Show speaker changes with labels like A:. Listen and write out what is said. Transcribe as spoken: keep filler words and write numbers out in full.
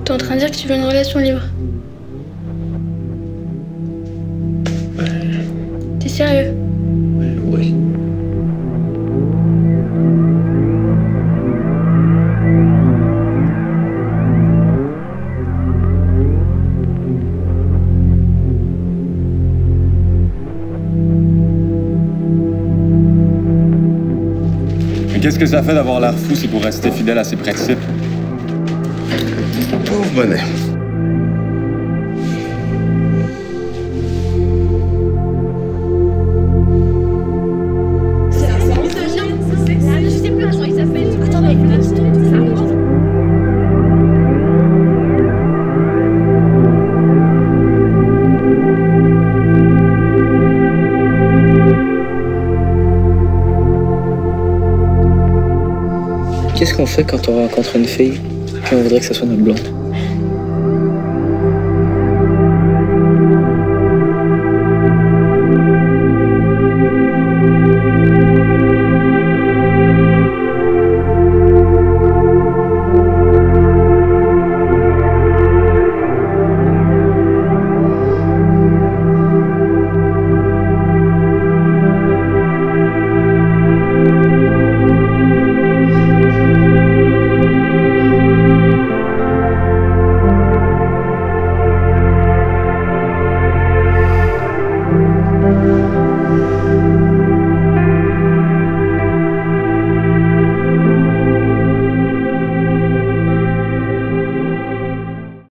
A: T'es en train de dire que tu veux une relation libre?
B: Ouais.
A: T'es sérieux?
B: Oui.
C: Mais qu'est-ce que ça fait d'avoir l'air fou, c'est pour rester fidèle à ses principes?
B: Pauvre bonnet.
D: Qu'est-ce qu'on fait quand on rencontre une fille puis on voudrait que ça soit notre blonde?